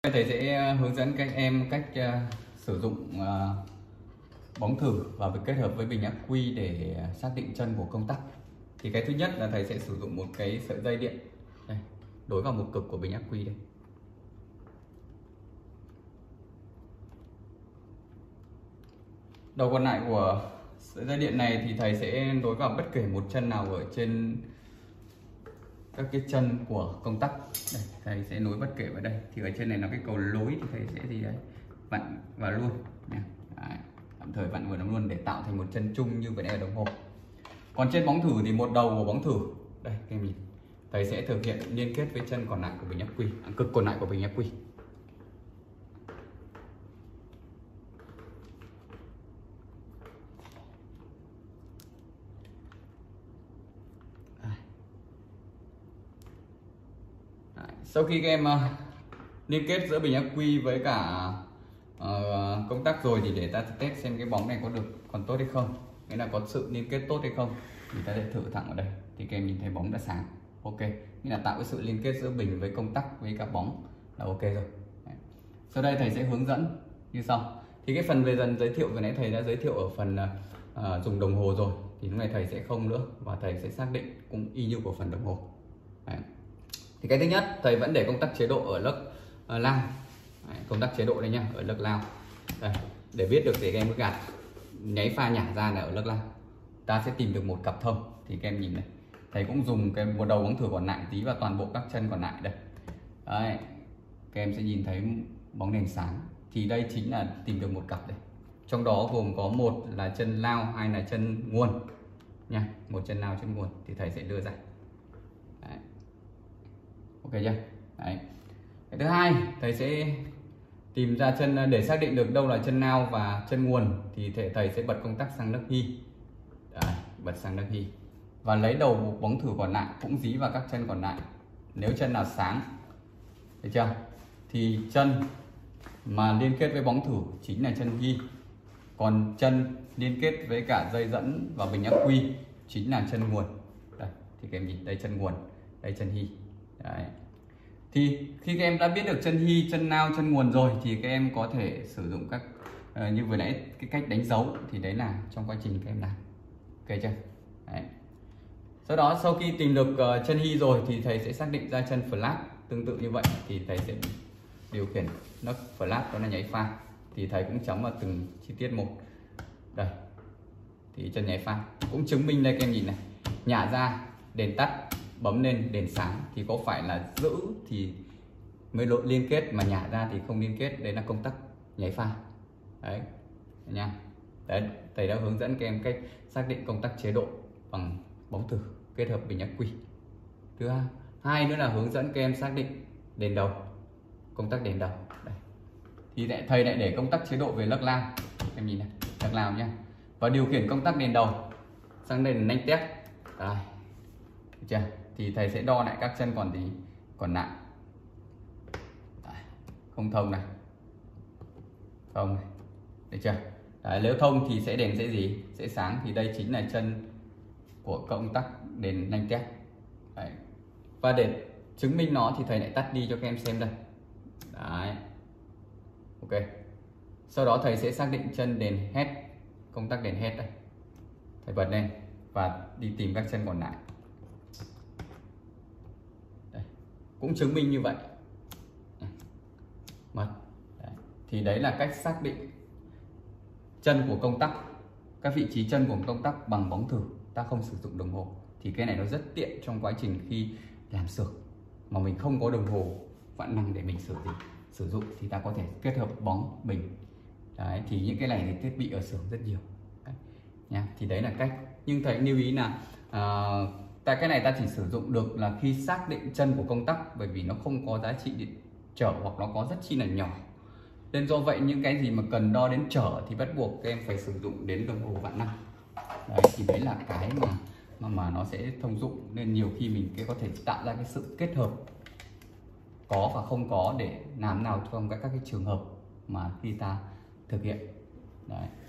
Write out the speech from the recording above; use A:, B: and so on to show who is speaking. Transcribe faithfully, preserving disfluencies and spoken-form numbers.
A: Thầy sẽ hướng dẫn các em cách uh, sử dụng uh, bóng thử và kết hợp với bình ắc quy để xác định chân của công tắc. Thì cái thứ nhất là thầy sẽ sử dụng một cái sợi dây điện đây, đối vào một cực của bình ắc quy đây. Đầu còn lại của sợi dây điện này thì thầy sẽ nối vào bất kể một chân nào ở trên các cái chân của công tắc. Đây, thầy sẽ nối bất kể vào đây. Thì ở trên này là cái cầu lối thì thầy sẽ gì đấy vặn vào luôn nha. Đấy, tạm thời vặn vào nó luôn để tạo thành một chân chung như vậy ở đồng hồ. Còn trên bóng thử thì một đầu của bóng thử đây các em nhìn, thầy sẽ thực hiện liên kết với chân còn lại của bình ắc quy, cực còn lại của bình ắc quy. Sau khi các em uh, liên kết giữa bình ắc quy với cả uh, công tắc rồi thì để ta test xem cái bóng này có được còn tốt hay không, nghĩa là có sự liên kết tốt hay không, thì ta sẽ thử thẳng ở đây thì các em nhìn thấy bóng đã sáng, ok, nghĩa là tạo cái sự liên kết giữa bình với công tắc với cả bóng là ok rồi. Đấy. Sau đây thầy sẽ hướng dẫn như sau. Thì cái phần về dần giới thiệu vừa nãy thầy đã giới thiệu ở phần uh, dùng đồng hồ rồi, thì lúc này thầy sẽ không nữa và thầy sẽ xác định cũng y như của phần đồng hồ. Đấy. Thì cái thứ nhất thầy vẫn để công tắc chế độ ở lớp uh, lao. Đấy, công tắc chế độ đây nhá, ở lớp lao đây, để biết được để các em cứ gạt nháy pha nhả ra là ở lớp lao, ta sẽ tìm được một cặp thông. Thì các em nhìn này, thầy cũng dùng cái một đầu bóng thử còn lại tí vào toàn bộ các chân còn lại đây. Đấy, các em sẽ nhìn thấy bóng đèn sáng, thì đây chính là tìm được một cặp đây, trong đó gồm có một là chân lao, hai là chân nguồn nha, một chân lao chân nguồn thì thầy sẽ đưa ra. Đấy. Ok chưa? Đấy. Cái thứ hai thầy sẽ tìm ra chân để xác định được đâu là chân lao và chân nguồn thì thầy, thầy sẽ bật công tắc sang nấc hy. Đấy, bật sang nấc hy và lấy đầu bóng thử còn lại cũng dí vào các chân còn lại. Nếu chân nào sáng, thấy chưa, thì chân mà liên kết với bóng thử chính là chân hy, còn chân liên kết với cả dây dẫn và bình ắc quy chính là chân nguồn. Đây, thì các em nhìn đây chân nguồn, đây chân hy. Đấy. Thì khi các em đã biết được chân hy, chân lao, chân nguồn rồi thì các em có thể sử dụng các uh, như vừa nãy cái cách đánh dấu, thì đấy là trong quá trình các em làm, ok chưa? Đấy. Sau đó sau khi tìm được uh, chân hy rồi thì thầy sẽ xác định ra chân flash, tương tự như vậy thì thầy sẽ điều khiển nấc flash, đó là nháy pha, thì thầy cũng chấm vào từng chi tiết một. Đây thì chân nháy pha cũng chứng minh đây, các em nhìn này, nhả ra đèn tắt, bấm lên đèn sáng, thì có phải là giữ thì mới lộ liên kết, mà nhả ra thì không liên kết, đấy là công tắc nháy pha. Đấy nha. Đấy, thầy đã hướng dẫn các em cách xác định công tắc chế độ bằng bóng thử kết hợp bình ắc quy. Thứ hai, hai nữa là hướng dẫn các em xác định đèn đầu, công tắc đèn đầu. Đây. Thì lại, thầy lại để công tắc chế độ về lớp lao, em nhìn này, lớp lao nhá, và điều khiển công tắc đèn đầu sang đây là nanh tét. Đây. Được chưa? Thì thầy sẽ đo lại các chân còn gì còn lại. Đấy. Không thông này, thông này, được chưa? Đấy, nếu thông thì sẽ đèn sẽ gì sẽ sáng, thì đây chính là chân của công tắc đèn nanh tét. Đấy. Và để chứng minh nó thì thầy lại tắt đi cho các em xem đây. Đấy. Ok. Sau đó thầy sẽ xác định chân đèn head, công tắc đèn head đây, thầy bật lên và đi tìm các chân còn lại. Đây. Cũng chứng minh như vậy. Mất. Đấy. Thì đấy là cách xác định chân của công tắc, các vị trí chân của công tắc bằng bóng thử, ta không sử dụng đồng hồ. Thì cái này nó rất tiện trong quá trình khi làm xưởng mà mình không có đồng hồ vạn năng để mình sử dụng sử dụng thì ta có thể kết hợp bóng bình. Đấy, thì những cái này thì thiết bị ở xưởng rất nhiều. Đấy. Nha. Thì đấy là cách, nhưng thầy lưu ý là uh, tại cái này ta chỉ sử dụng được là khi xác định chân của công tắc, bởi vì nó không có giá trị điện trở hoặc nó có rất chi là nhỏ, nên do vậy những cái gì mà cần đo đến trở thì bắt buộc các em phải sử dụng đến đồng hồ vạn năng. Đấy, thì đấy là cái mà mà, mà nó sẽ thông dụng, nên nhiều khi mình cái có thể tạo ra cái sự kết hợp có và không có để làm nào trong các các cái trường hợp mà khi ta thực hiện. Đấy.